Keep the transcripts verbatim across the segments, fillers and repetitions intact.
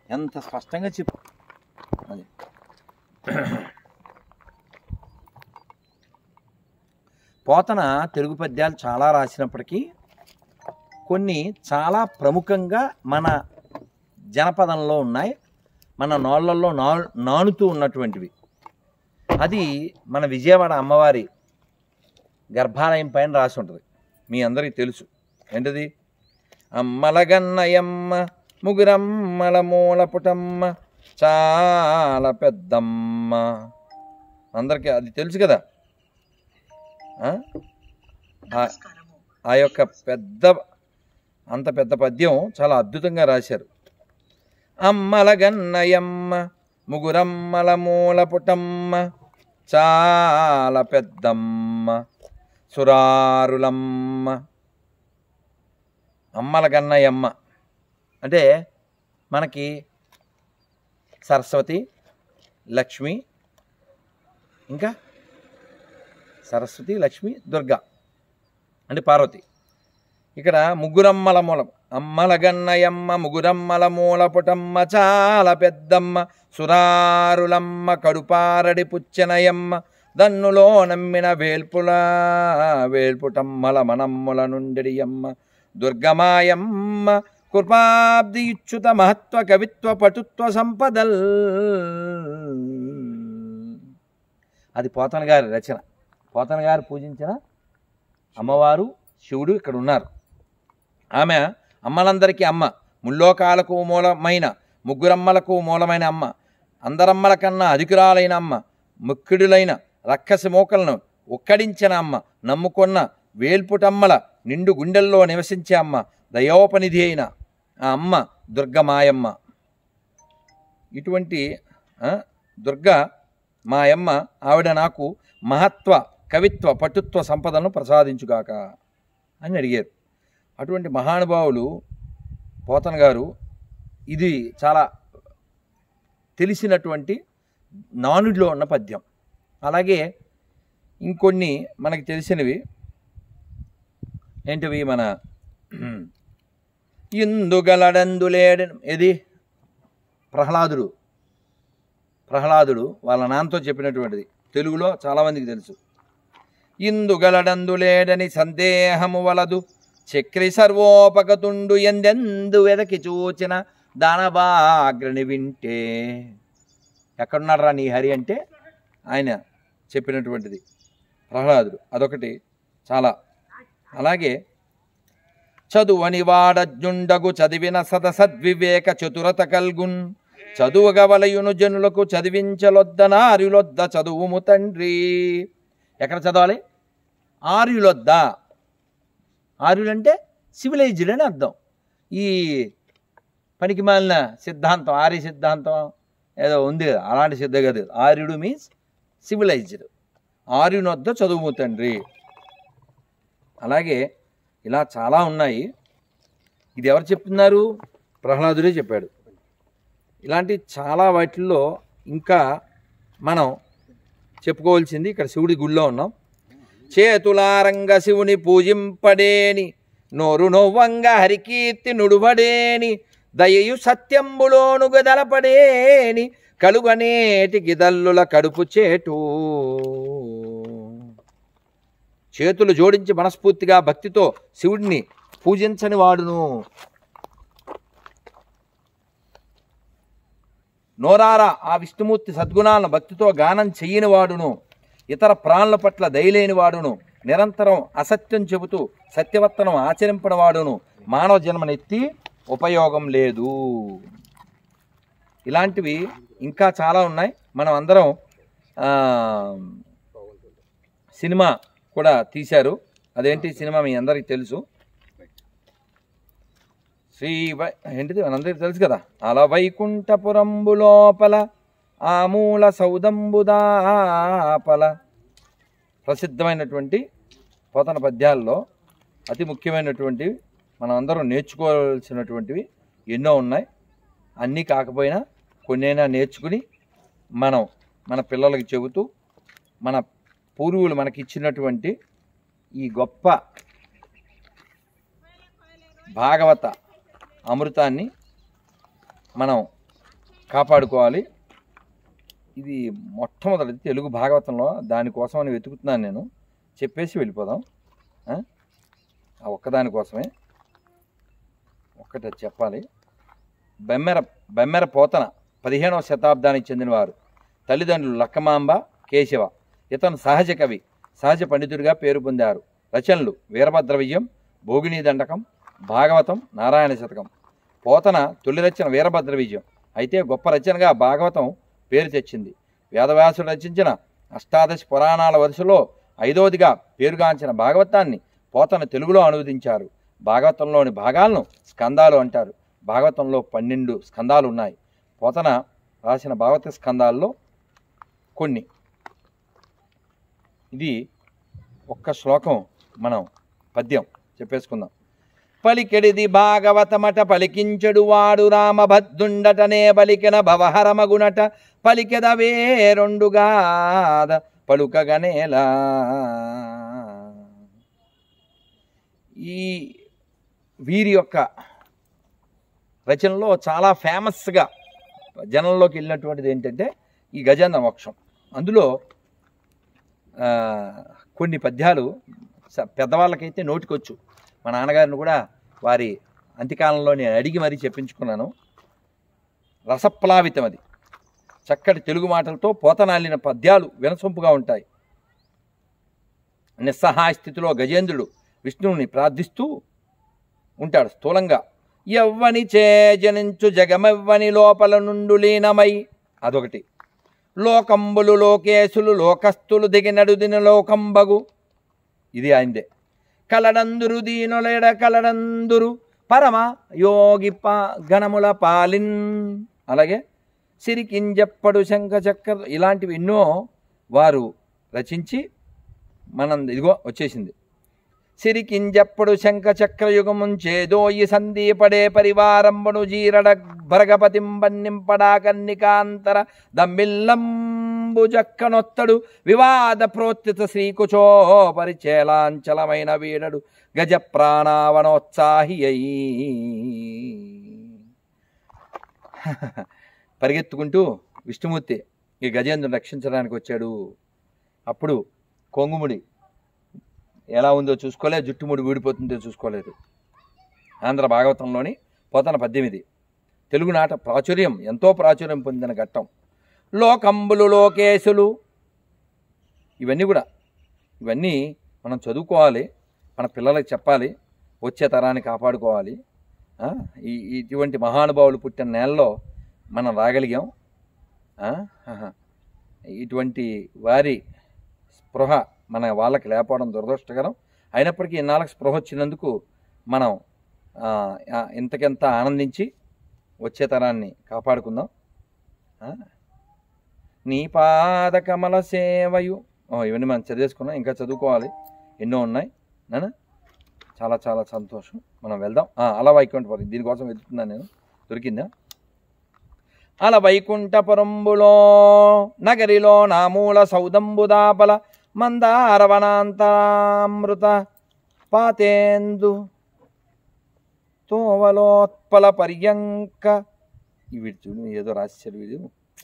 ఎంత స్పష్టంగా చెప్పు. అది పోతన తెలుగు పద్యాలు చాలా రాసినప్పటికీ కొన్ని చాలా ప్రముఖంగా మన జనపదంలో ఉన్నాయి, మన నోళ్ళల్లో నా నానుతూ ఉన్నటువంటివి. అది మన విజయవాడ అమ్మవారి గర్భాలయం పైన రాసి ఉంటుంది, మీ అందరికీ తెలుసు. ఏంటది? అమ్మలగన్నయమ్మ ముగురమ్మల మూల పుటమ్మ చాలా పెద్దమ్మ. అందరికీ అది తెలుసు కదా. ఆ యొక్క పెద్ద అంత పెద్ద పద్యం చాలా అద్భుతంగా రాశారు. అమ్మలగన్నయమ్మ ముగురమ్మల మూల పుటమ్మ చాలా పెద్దమ్మ సురారులమ్మ. అమ్మలగన్నయమ్మ అంటే మనకి సరస్వతి, లక్ష్మి, ఇంకా సరస్వతి, లక్ష్మి, దుర్గా అంటే పార్వతి. ఇక్కడ ముగ్గురమ్మల మూలం. అమ్మలగన్నయమ్మ ముగురమ్మల మూల పుటమ్మ చాలా పెద్దమ్మ సురారులమ్మ కడుపారడి పుచ్చనయమ్మ దన్నులో నమ్మిన వేల్పుల వేల్పుటమ్మల మనమ్ముల నుండియమ్మ దుర్గమాయమ్మ కృపాబ్ది ఇచ్చుత మహత్వ కవిత్వ పటుత్వ సంపదల్. అది పోతన గారి రచన. పోతన గారు పూజించిన అమ్మవారు శివుడు ఇక్కడ ఉన్నారు. ఆమె అమ్మలందరికీ అమ్మ, ముల్లోకాలకు మూలమైన ముగ్గురమ్మలకు మూలమైన అమ్మ, అందరమ్మల కన్నా అధికురాలైన అమ్మ, ముక్కిడులైన రక్కసి మోకలను ఒక్కడించిన అమ్మ, నమ్ముకొన్న వేల్పుటమ్మల నిండు గుండెల్లో నివసించే అమ్మ, దయోపనిధి అయిన ఆ అమ్మ దుర్గమాయమ్మ. ఇటువంటి దుర్గ మాయమ్మ ఆవిడ నాకు మహత్వ కవిత్వ పటుత్వ సంపదలను ప్రసాదించుగాక అని అడిగారు. అటువంటి మహానుభావులు పోతన గారు. ఇది చాలా తెలిసినటువంటి నానుడిలో ఉన్న పద్యం. అలాగే ఇంకొన్ని మనకి తెలిసినవి ఏంటివి? మన ఇందుగలడందులేడ ఏది ప్రహ్లాదుడు ప్రహ్లాదుడు వాళ్ళ నాన్నతో చెప్పినటువంటిది తెలుగులో చాలామందికి తెలుసు. ఇందుగలడందులేడని సందేహము వలదు చక్రి సర్వోపగతుండు ఎందెందు వెదకి చూచిన దానవాగ్రని వింటే. ఎక్కడున్నాడు రా నీ హరి అంటే ఆయన చెప్పినటువంటిది ప్రహ్లాదుడు. అదొకటి చాలా. అలాగే చదువని వాడజుండగు చదివిన సద సద్వివేక చతురత కల్గున్ చదువుగవలయును జనులకు చదివించలొద్దన ఆర్యులొద్ద చదువుము తండ్రి. ఎక్కడ చదవాలి? ఆర్యులొద్ద. ఆర్యులంటే సివిలైజ్డ్ అని అర్థం. ఈ పనికి మాలిన సిద్ధాంతం, ఆర్య సిద్ధాంతం ఏదో ఉంది కదా, అలాంటి సిద్ధ కాదు. ఆర్యుడు మీన్స్ సివిలైజ్డ్. ఆర్యునొద్ద చదువు తండ్రి. అలాగే ఇలా చాలా ఉన్నాయి. ఇది ఎవరు చెప్తున్నారు? ప్రహ్లాదుడే చెప్పాడు. ఇలాంటి చాలా వాటిల్లో ఇంకా మనం చెప్పుకోవాల్సింది. ఇక్కడ శివుడి గుళ్ళో ఉన్నాం. చేతులారంగ శివుని పూజింపడేని నోరు నొవ్వంగా హరికీర్తి నుడువడేని దయయు సత్యంబులోను గదలపడేని కలుగనేటికి దల్లుల కడుపు చేటు. చేతులు జోడించి మనస్ఫూర్తిగా భక్తితో శివుడిని పూజించని వాడును, నోరారా ఆ విష్ణుమూర్తి సద్గుణాలను భక్తితో గానం చెయ్యని వాడును, ఇతర ప్రాణుల పట్ల దయలేని వాడును, నిరంతరం అసత్యం చెబుతూ సత్యవర్తనం ఆచరింపని వాడును మానవ జన్మనెత్తి ఉపయోగం లేదు. ఇలాంటివి ఇంకా చాలా ఉన్నాయి. మనం అందరం సినిమా కూడా తీశారు. అదేంటి సినిమా మీ అందరికీ తెలుసు. శ్రీ వై ఏంటిది మనందరికీ తెలుసు కదా. అల వైకుంఠపురంబు లోపల ఆమూల సౌదంబుదాపల. ప్రసిద్ధమైనటువంటి పోతన పద్యాల్లో అతి ముఖ్యమైనటువంటివి, మనం అందరం నేర్చుకోవాల్సినటువంటివి ఎన్నో ఉన్నాయి. అన్నీ కాకపోయినా కొన్నైనా నేర్చుకుని మనం మన పిల్లలకి చెబుతూ మన పూర్వులు మనకి ఇచ్చినటువంటి ఈ గొప్ప భాగవత అమృతాన్ని మనం కాపాడుకోవాలి. ఇది మొట్టమొదటిది తెలుగు భాగవతంలో, దానికోసం అని వెతుకుతున్నాను నేను. చెప్పేసి వెళ్ళిపోదాం. ఆ ఒక్కదానికోసమే ఒక్కటి చెప్పాలి. బెమ్మెర బెమ్మెర పోతన పదిహేనవ శతాబ్దానికి చెందినవారు. తల్లిదండ్రులు లక్కమాంబ, కేశవ. ఇతను సహజ కవి, సహజ పండితుడిగా పేరు పొందారు. రచనలు వీరభద్ర విజయం, భోగిని దండకం, భాగవతం, నారాయణ శతకం. పోతన తొలి రచన వీరభద్ర విజయం, అయితే గొప్ప రచనగా భాగవతం పేరు తెచ్చింది. వేదవ్యాసుడు రచించిన అష్టాదశ పురాణాల వరుసలో ఐదవదిగా పేరుగాంచిన భాగవతాన్ని పోతన తెలుగులో అనువదించారు. భాగవతంలోని భాగాలను స్కందాలు అంటారు. భాగవతంలో పన్నెండు స్కందాలు ఉన్నాయి. పోతన రాసిన భాగవత స్కందాల్లో కొన్ని. ఇది ఒక్క శ్లోకం మనం పద్యం చెప్పేసుకుందాం. పలికెడిది భాగవతమట పలికించడు వాడు రామభద్రుండటనే బలికెన భవహరమగునట పలికెదవే రెండుగాద పలుకగనేలా. ఈ వీరి యొక్క రచనలో చాలా ఫేమస్గా జనంలోకి వెళ్ళినటువంటిది ఏంటంటే ఈ గజేంద్ర మోక్షం. అందులో కొన్ని పద్యాలు పెద్దవాళ్ళకైతే నోటికొచ్చు. మా నాన్నగారిని కూడా వారి అంత్యకాలంలో నేను అడిగి మరీ చెప్పించుకున్నాను. రసప్లావితం అది. చక్కటి తెలుగు మాటలతో పోతనాలిన పద్యాలు వినసొంపుగా ఉంటాయి. నిస్సహాయ స్థితిలో గజేంద్రుడు విష్ణువుని ప్రార్థిస్తూ ఉంటాడు స్థూలంగా. ఎవ్వని చేజనించు జగమెవ్వని లోపల నుండు లీనమై, అదొకటి. లోకంబులు లోకేశులు లోకస్తులు దిగినడు దిన లోకంబగు, ఇది ఆయనదే. కలడందురు దీనులేడ కలడందురు పరమ యోగి పా గణముల పాలిన్, అలాగే సిరికింజప్పడు శంఖ చక్ర, ఇలాంటివి ఎన్నో వారు రచించి మనం ఇదిగో వచ్చేసింది. సిరికింజప్పుడు శంఖ చక్రయుగముంచేదోయి సందీపడే పరివారంబను జీరడ భరగపతింబన్నింపడా కన్నికాంతర దమ్మిల్లంబు జక్కనొత్తడు వివాద ప్రోత్తిత శ్రీకుచో పరిచేలాంచలమైన వీడడు గజ ప్రాణావనోత్సాహి అయి. పరిగెత్తుకుంటూ విష్ణుమూర్తి ఈ గజేంద్రుని రక్షించడానికి వచ్చాడు. అప్పుడు కొంగుముడి ఎలా ఉందో చూసుకోలేదు, జుట్టుముడి వీడిపోతుందో చూసుకోలేదు. ఆంధ్ర భాగవతంలోని పోతన పద్దెనిమిది తెలుగునాట ప్రాచుర్యం ఎంతో ప్రాచుర్యం పొందిన ఘట్టం. లోకంబులు లోకేశులు, ఇవన్నీ కూడా ఇవన్నీ మనం చదువుకోవాలి, మన పిల్లలకు చెప్పాలి, వచ్చే తరాన్ని కాపాడుకోవాలి. ఈ ఇటువంటి మహానుభావులు పుట్టిన నేలలో మనం రాగలిగాం. ఇటువంటి వారి స్పృహ మన వాళ్ళకి లేకపోవడం దురదృష్టకరం. అయినప్పటికీ ఇన్నాళ్ళకి స్పృహ వచ్చినందుకు మనం ఇంతకెంత ఆనందించి వచ్చే తరాన్ని కాపాడుకుందాం. నీ పాద కమల సేవయు, ఇవన్నీ మనం చదివేసుకున్నాం, ఇంకా చదువుకోవాలి, ఎన్నో ఉన్నాయి నాన్న. చాలా చాలా సంతోషం. మనం వెళ్దాం. అలా వైకుంఠపురం, దీనికోసం వెతుకుతున్నాను నేను, దొరికిందా? అల వైకుంఠపురంబులో నగరిలో నామూల సౌదంబుదాపల మందారవనాంతామృత పాతేందు తోవలోత్పల పర్యంక, ఇవి చూడు ఏదో రాశారు వీడు.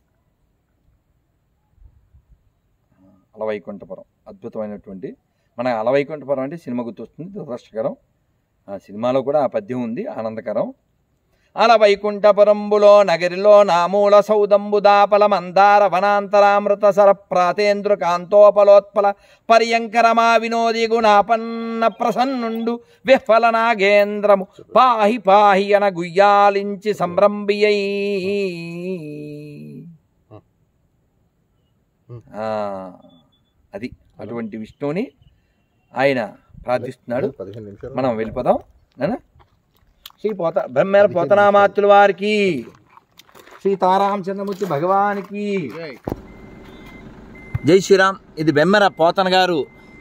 అలవైకుంఠపురం అద్భుతమైనటువంటి, మన అలవైకుంఠపురం అంటే సినిమా గుర్తొస్తుంది, దురదృష్టకరం. ఆ సినిమాలో కూడా ఆ పద్యం ఉంది, ఆనందకరం. అలవైకుంఠపురంబులో నగరిలో నామూల సౌదంబుదాపల మందార వనాంతరామృత సర ప్రాతేంద్ర కాంతోపలోత్పల పర్యంకరమా వినోది గుణాపన్న ప్రసన్నుండు విఫల నాగేంద్రము పాహి పాహి అన గుయ్యాలించి సంరంభియై. అది అటువంటి విష్ణువుని ఆయన ప్రార్థిస్తున్నాడు. మనం వెళ్ళిపోదాం. శ్రీ పోత బ్రహ్మేర పోతనామాత్యుల వారికి, శ్రీ తారామచంద్రమూర్తి భగవానికి జై శ్రీరామ్. ఇది బెమ్మెర పోతన గారు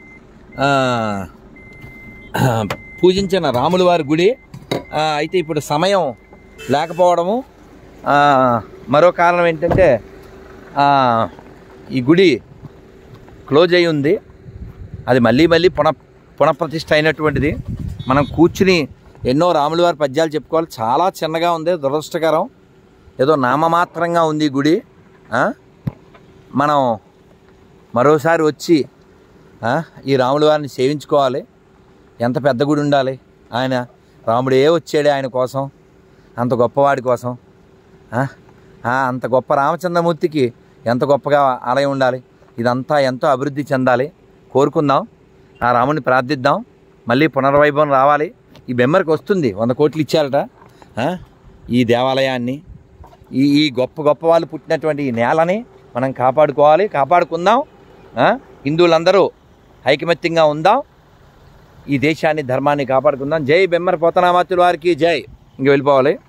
పూజించిన రాముల వారి గుడి. అయితే ఇప్పుడు సమయం లేకపోవడము, మరో కారణం ఏంటంటే ఈ గుడి క్లోజ్ అయి ఉంది. అది మళ్ళీ మళ్ళీ పునః పునఃప్రతిష్ఠ అయినటువంటిది. మనం కూర్చుని ఎన్నో రాముల వారి పద్యాలు చెప్పుకోవాలి. చాలా చిన్నగా ఉంది, దురదృష్టకరం. ఏదో నామమాత్రంగా ఉంది ఈ గుడి. మనం మరోసారి వచ్చి ఈ రాముల వారిని సేవించుకోవాలి. ఎంత పెద్ద గుడి ఉండాలి. ఆయన రాముడే వచ్చాడే ఆయన కోసం, అంత గొప్పవాడి కోసం. అంత గొప్ప రామచంద్రమూర్తికి ఎంత గొప్పగా ఆలయం ఉండాలి. ఇదంతా ఎంతో అభివృద్ధి చెందాలి. కోరుకుందాం, ఆ రాముడిని ప్రార్థిద్దాం. మళ్ళీ పునర్వైభవం రావాలి. ఈ బెమ్మరికి వస్తుంది, వంద కోట్లు ఇచ్చారట ఈ దేవాలయాన్ని. ఈ ఈ గొప్ప గొప్ప వాళ్ళు పుట్టినటువంటి ఈ నేలని మనం కాపాడుకోవాలి, కాపాడుకుందాం. హిందువులందరూ ఐకమత్యంగా ఉందాం. ఈ దేశాన్ని, ధర్మాన్ని కాపాడుకుందాం. జై బెమ్మర పోతనామాత్యుల వారికి జై. ఇంక వెళ్ళిపోవాలి.